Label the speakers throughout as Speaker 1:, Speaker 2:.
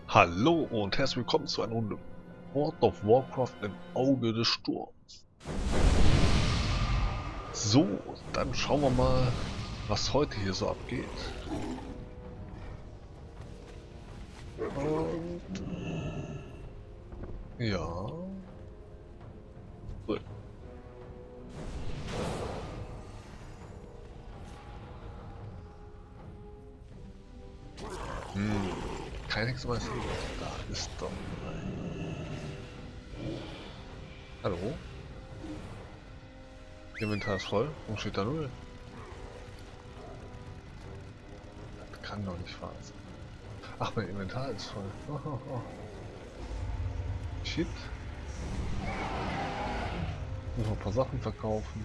Speaker 1: Hallo und herzlich willkommen zu einer Runde World of Warcraft im Auge des Sturms. So, dann schauen wir mal, was heute hier so abgeht. Und ja. Gut. Kein Hexenmeister. Da ist doch ein. Hallo? Inventar ist voll. Warum steht da 0? Das kann doch nicht wahr sein. Ach, mein Inventar ist voll. Oh. Shit. Muss noch ein paar Sachen verkaufen.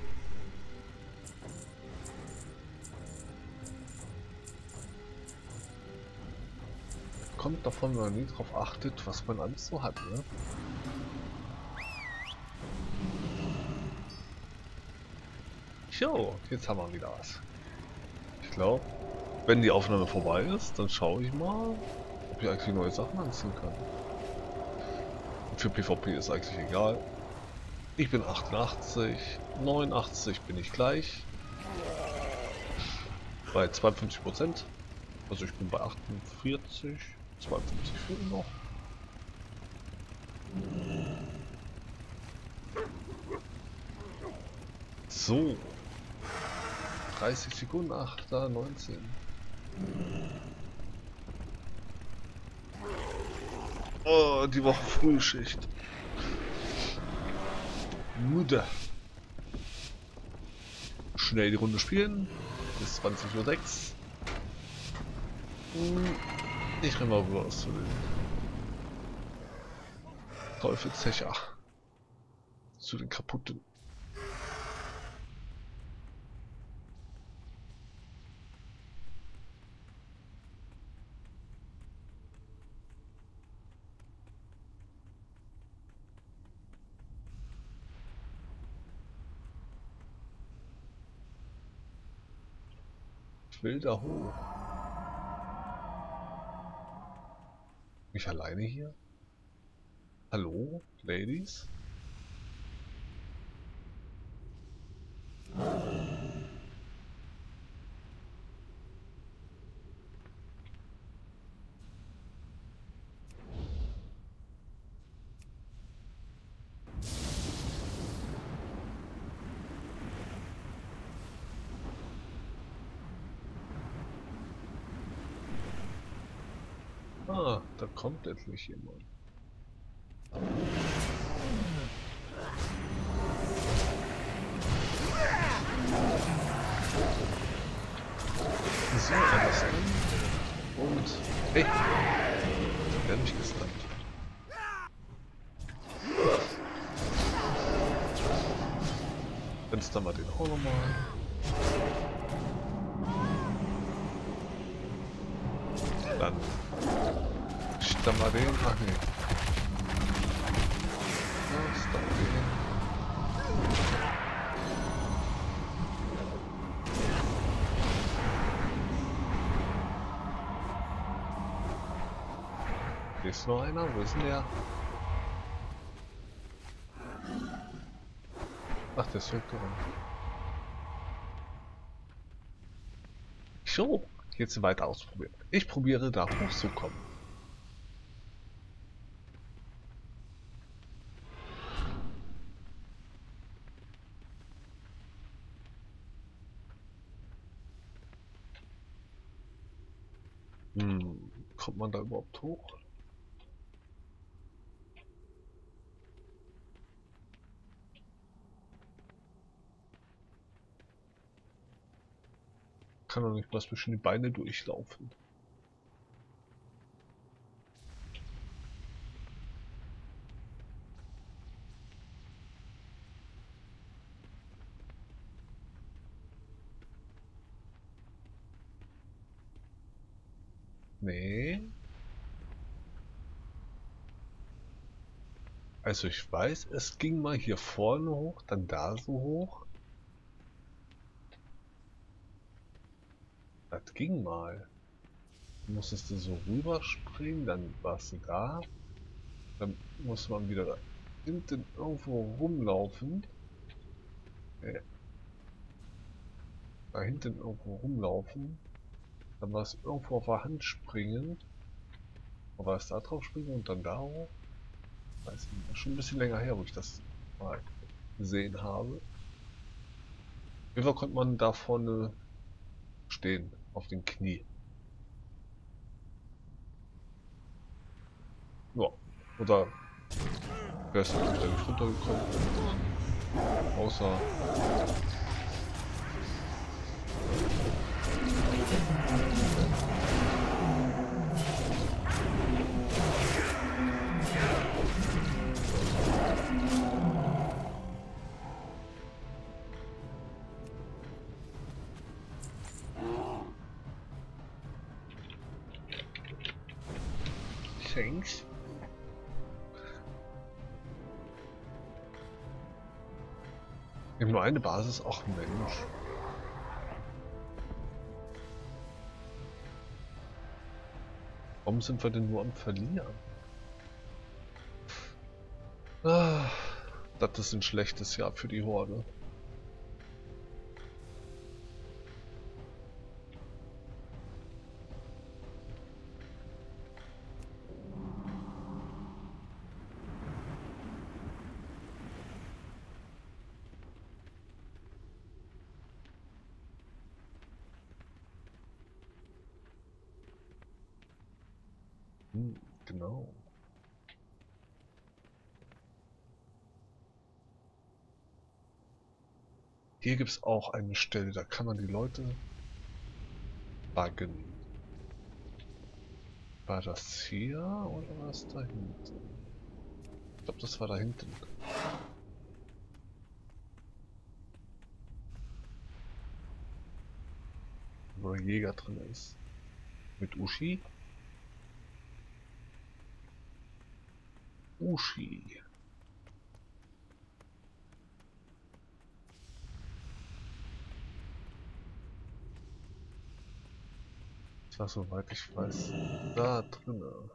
Speaker 1: Kommt davon, wenn man nie drauf achtet, was man alles so hat, ne? Jo, jetzt haben wir wieder was. Ich glaube, wenn die Aufnahme vorbei ist, dann schaue ich mal, ob ich eigentlich neue Sachen anziehen kann. Und für PvP ist eigentlich egal. Ich bin 88, 89 bin ich gleich. Bei 52%. Also ich bin bei 48, 52 fehlen noch. So. 30 Sekunden, 8, 19. Oh, die Woche Frühschicht. Müde. Schnell die Runde spielen. Bis 20:06 Uhr. Ich renne mal rüber zu den Teufelszecher. Zu den kaputten. Ich will da hoch. Mich alleine hier? Hallo, Ladies? Ah, da kommt endlich jemand. So, alles drin. Und, hey, ich werde mich gestunt. Fenster mal den auch nochmal. Dann stamm mal den. Ach nee. Ja, stamm den. Hier ist noch einer. Wo ist denn der? Ach, der ist weggerannt. So, jetzt weiter ausprobieren. Ich probiere da hochzukommen. Kommt man da überhaupt hoch? Kann doch nicht was zwischen die Beine durchlaufen. Nee. Also ich weiß, es ging mal hier vorne hoch, dann da so hoch. Das ging mal. Musstest du so rüberspringen, dann warst du da. Dann muss man wieder da hinten irgendwo rumlaufen. Da hinten irgendwo rumlaufen. Dann war es irgendwo auf der Hand springen. Oder war es da drauf springen und dann da hoch? Weiß ich nicht. Das ist schon ein bisschen länger her, wo ich das mal gesehen habe. Auf jeden Fall konnte man da vorne stehen, auf den Knie. Ja, oder wärst du natürlich da nicht runtergekommen. Außer... Thanks. Wir haben nur eine Basis, ach Mensch. Warum sind wir denn nur am Verlieren? Ah, das ist ein schlechtes Jahr für die Horde. Genau. Hier gibt es auch eine Stelle, da kann man die Leute buggen. War das hier oder war es da hinten? Ich glaube, das war da hinten. Wo der Jäger drin ist. Mit Uschi. Uschi. Das war, soweit ich weiß, da drinne.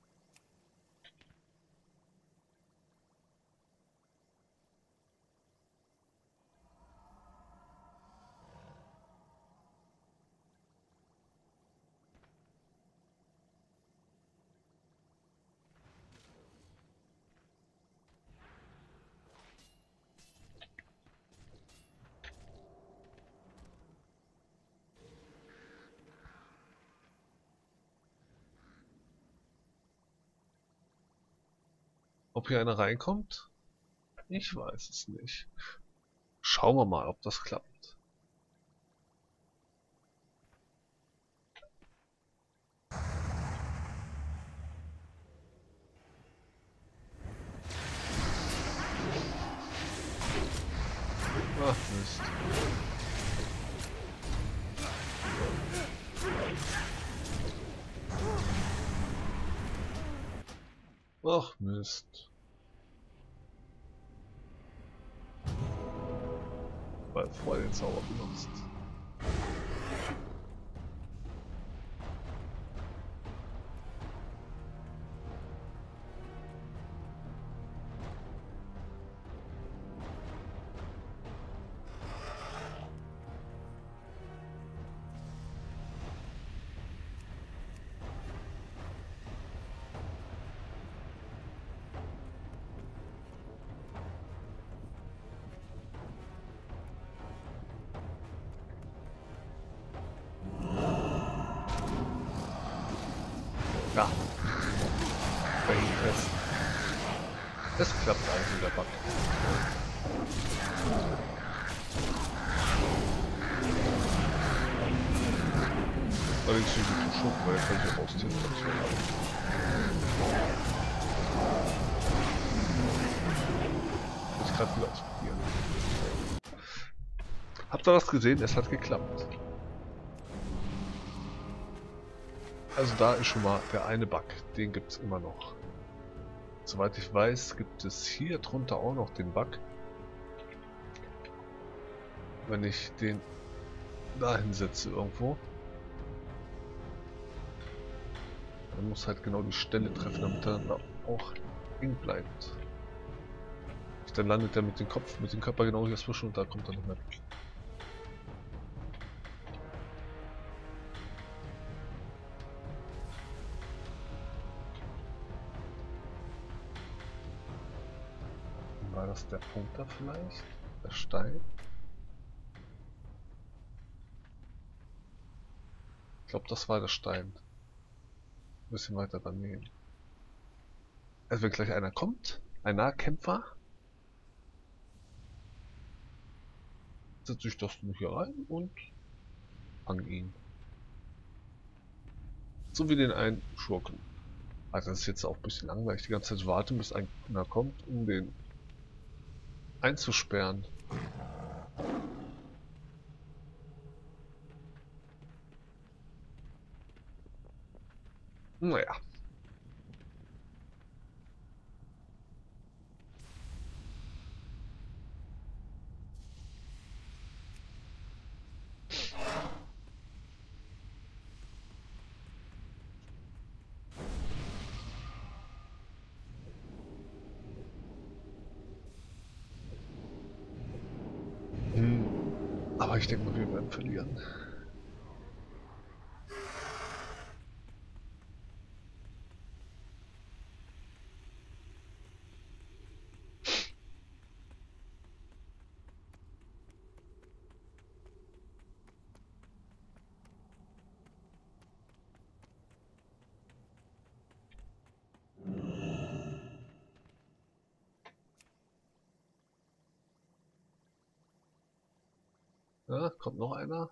Speaker 1: Ob hier einer reinkommt? Ich weiß es nicht. Schauen wir mal, ob das klappt. Ach Mist. Ach Mist. Weil vorher den Zauber benutzt. Ja. Da hing fest. Es klappt also der Bug. Allerdings sind die zu schocken, weil er kann sich raustesten. Jetzt gerade wieder ausprobieren. Habt ihr das gesehen? Es hat geklappt. Also da ist schon mal der eine Bug, den gibt es immer noch. Soweit ich weiß, gibt es hier drunter auch noch den Bug. Wenn ich den dahin setze irgendwo. Man muss halt genau die Stelle treffen, damit er dann auch eng bleibt. Dann landet er mit dem Kopf, mit dem Körper genau hier dazwischen und da kommt er nicht mehr durch. War das der Punkt da vielleicht? Der Stein? Ich glaube, das war der Stein. Ein bisschen weiter daneben. Also wenn gleich einer kommt, ein Nahkämpfer, setze ich das nur hier rein und fang ihn. So wie den einen Schurken. Also das ist jetzt auch ein bisschen langweilig, die ganze Zeit warten, bis einer kommt, um den einzusperren. Naja. Aber ich denke mal, wir werden verlieren. Ja, kommt noch einer.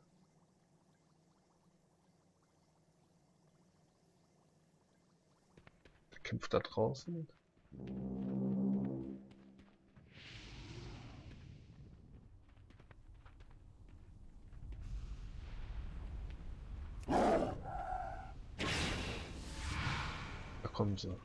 Speaker 1: Der kämpft da draußen. Da kommen sie.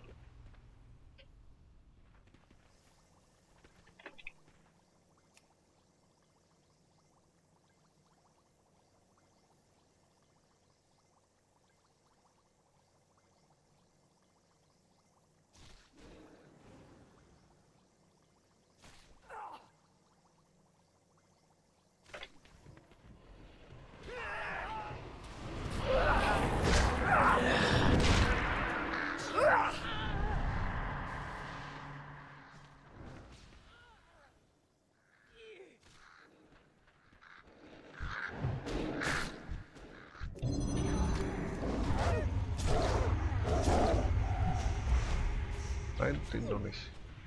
Speaker 1: Nein, den noch nicht.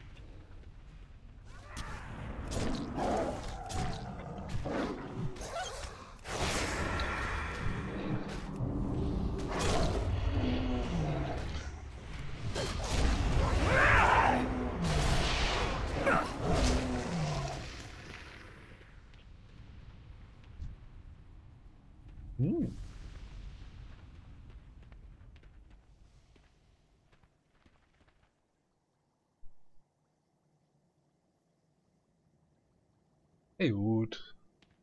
Speaker 1: Hey, gut.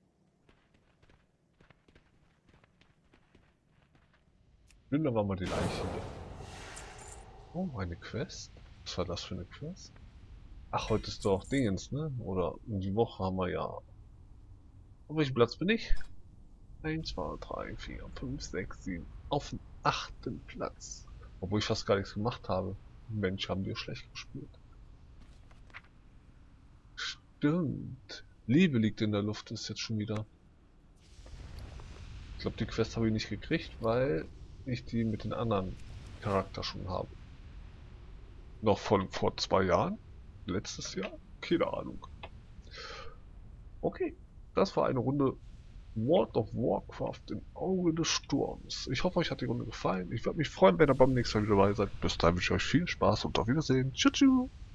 Speaker 1: Plündern wir mal die Leiche hier. Oh, eine Quest? Was war das für eine Quest? Ach, heute ist doch Dingens, ne? Oder in die Woche haben wir ja. Auf welchem Platz bin ich? 1, 2, 3, 4, 5, 6, 7. Auf dem 8. Platz. Obwohl ich fast gar nichts gemacht habe. Mensch, haben wir schlecht gespielt. Stimmt. Liebe liegt in der Luft, ist jetzt schon wieder. Ich glaube, die Quest habe ich nicht gekriegt, weil ich die mit den anderen Charakter schon habe. Noch vor 2 Jahren? Letztes Jahr? Keine Ahnung. Okay, das war eine Runde World of Warcraft im Auge des Sturms. Ich hoffe, euch hat die Runde gefallen. Ich würde mich freuen, wenn ihr beim nächsten Mal wieder dabei seid. Bis dahin wünsche ich euch viel Spaß und auf Wiedersehen. Tschüss.